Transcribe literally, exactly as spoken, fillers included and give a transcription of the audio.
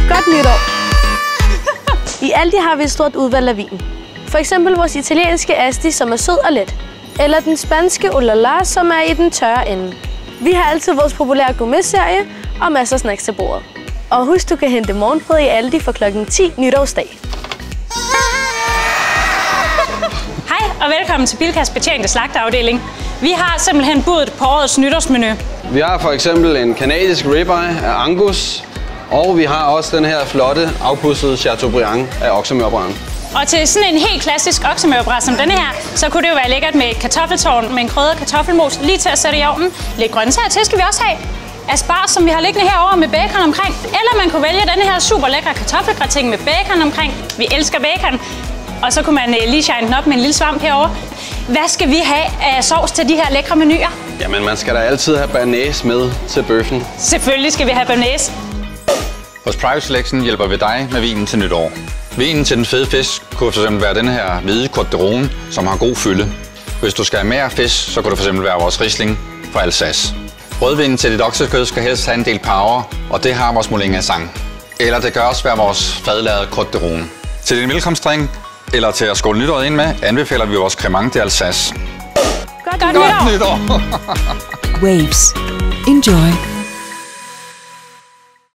Godt nytår! I Aldi har vi et stort udvalg af vin. For eksempel vores italienske Asti, som er sød og let. Eller den spanske Olala, som er i den tørre ende. Vi har altid vores populære gourmet-serie og masser af snacks til bordet. Og husk, du kan hente morgenbrød i Aldi for klokken ti nytårsdag. Hej og velkommen til Bilkas betjente slagterafdeling. Vi har simpelthen budet på årets nytårsmenu. Vi har for eksempel en kanadisk ribeye af Angus, og vi har også den her flotte, afpudsede Chateaubriand af oksemørbrad. Og til sådan en helt klassisk oksemørbrad som denne her, så kunne det jo være lækkert med et kartoffeltårn med en krydret kartoffelmos lige til at sætte i ovnen. Lidt grøntsager til skal vi også have. Asparges, som vi har liggende herovre med bacon omkring. Eller man kunne vælge denne her super lækre kartoffelgratin med bacon omkring. Vi elsker bacon. Og så kunne man lige shine den op med en lille svamp herovre. Hvad skal vi have af sovs til de her lækre menuer? Jamen, man skal da altid have bearnaise med til bøffen. Selvfølgelig skal vi have bearnaise. Hos Private Selection hjælper vi dig med vinen til nytår. Vinen til den fede fisk kunne for eksempel være den her hvide Côte d'Rone, som har god fylde. Hvis du skal have mere fisk, så kunne det for eksempel være vores Riesling fra Alsace. Rødvinen til dit oksekød skal helst have en del power, og det har vores Moulin à Sang. Eller det kan også være vores fadlavede Côte d'Rone. Til din velkomstdrink eller til at skåle nytåret ind med, anbefaler vi vores Cremant de Alsace. Godt, Godt nytår! nytår. Waves. Enjoy.